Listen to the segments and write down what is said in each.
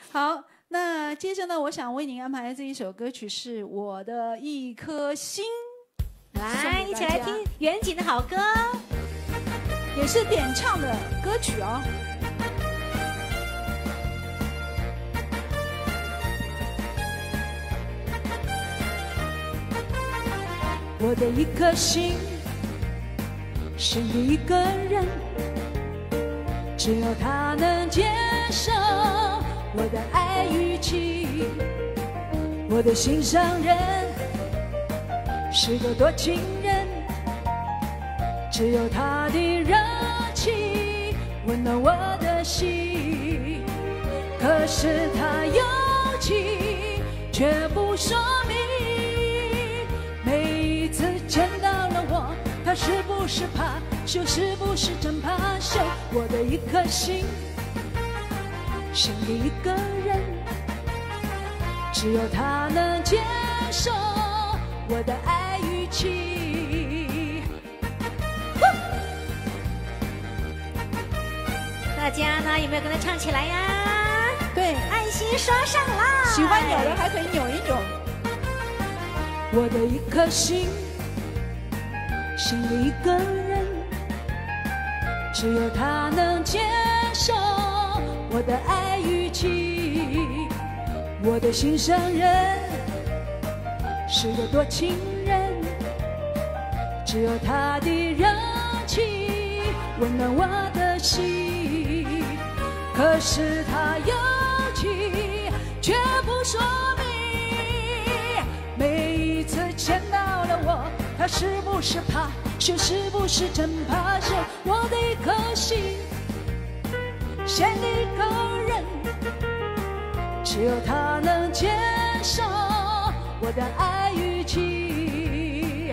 好，那接着呢，我想为您安排的这一首歌曲是我的一颗心。 来，一起来听远景的好歌， 也是点唱的歌曲哦。我的一颗心是你一个人，只有他能接受我的爱语气。我的心上人是个多情人，只有他的热情温暖我的心。可是他有情却不说明，每一次见到了我，他是不是怕羞，是不是真怕羞？我的一颗心是你一个人，只有他能接受我的爱语气。 大家呢有没有跟他唱起来呀？ 对， 爱心刷上来， 喜欢扭的还可以扭一扭。我的一颗心是你一个人，只有他能接受我的爱语气。我的心上人是个多情人，只有他的热情温暖我的心。可是他有情却不说明，每一次见到了我，他是不是怕羞，是不是真怕羞？我的一颗心陷一个人，只有他能接受我的爱语气。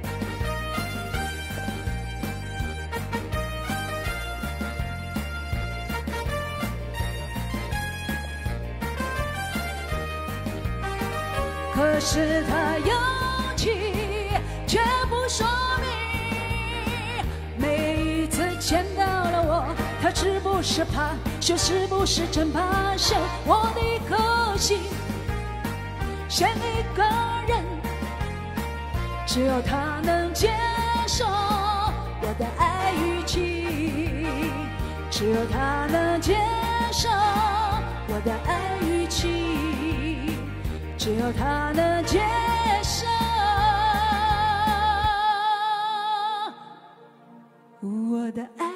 可是他有情却不说明，每一次见到了我，他是不是怕羞，是不是真怕羞？我的一颗心陷一个人，只有他能接受我的爱语气，只有他能接受我的爱语气，只有他能接受我的爱。